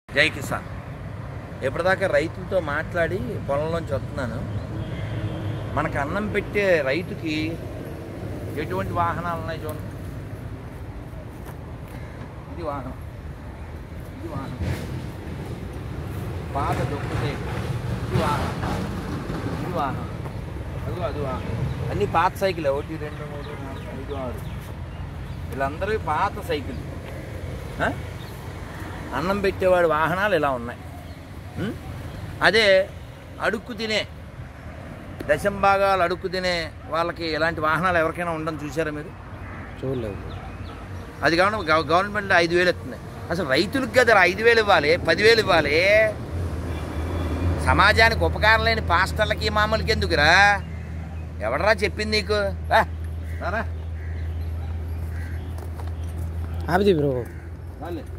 జై కిసాన్. ఎప్పటిదాకా రైతులతో మాట్లాడి పొలంలోంచి వస్తున్నాను. మనకు అన్నం పెట్టే రైతుకి ఎటువంటి వాహనాలు ఉన్నాయి చూడండి. ఇది వాహనం, ఇది వాహనం, పాత దొక్కుతే ఇది వాహనం, ఇది వాహనం, అది వాహనం. అన్నీ పాత సైకిల్. 1, 2, 3, 4, 5, 6 వీళ్ళందరూ పాత సైకిల్. అన్నం పెట్టేవాడి వాహనాలు ఇలా ఉన్నాయి. అదే అడుక్కు తినే దశంభాగాలు అడుక్కు తినే వాళ్ళకి ఇలాంటి వాహనాలు ఎవరికైనా ఉండని చూసారా మీరు? చూడలేదు. అది కాకుండా గవర్నమెంట్ 5,000 ఇస్తుంది. అసలు రైతులకు కదా 5,000 ఇవ్వాలి, 10,000 ఇవ్వాలి. సమాజానికి ఉపకారం లేని పాస్టర్లకి మామూలుకి ఎందుకురా? ఎవడరా చెప్పింది నీకు? ఆపిది బ్రో.